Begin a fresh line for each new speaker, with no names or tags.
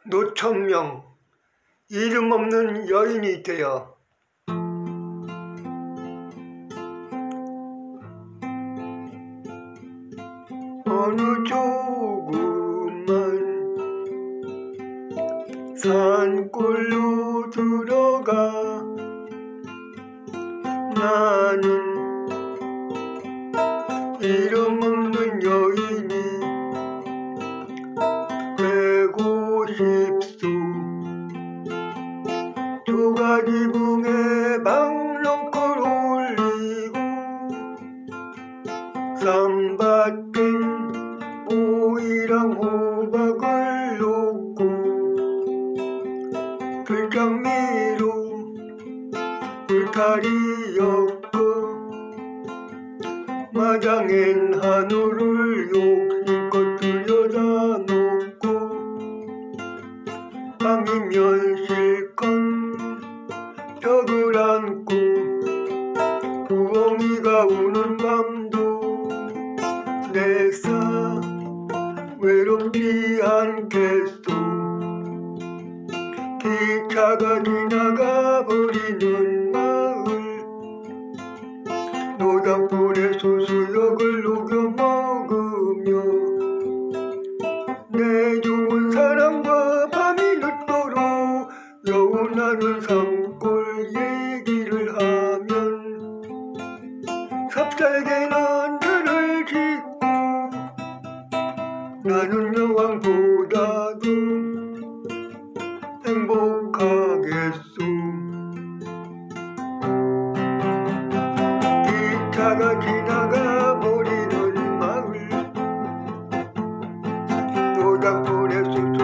노천명 이름 없는 여인이 되어 어느 조그만 산골로 들어가 나는 이름 없는 여인이 되고 싶소. 조가지붕에 박농골 올리고 쌈밭엔 오이랑 호박을 놓고 들장미로 울타리 엮어 마장엔 한우를 욕심껏 들여다 놓고 밤이면 실컷 벽을 안고 부엉이가 우는 밤도 내사 외롭지 않겠소. 기차가 지나가 버리는 마을 노닥불에 소수역을 녹여 먹으며 내 좋은 사랑과 밤이 늦도록 여운하는 산골 얘기를 하면 삽살개는 눈을 짓고 나는 여왕보다도 행복하겠소. 기차가 지나가 버리는 마을 노닥불에 쏟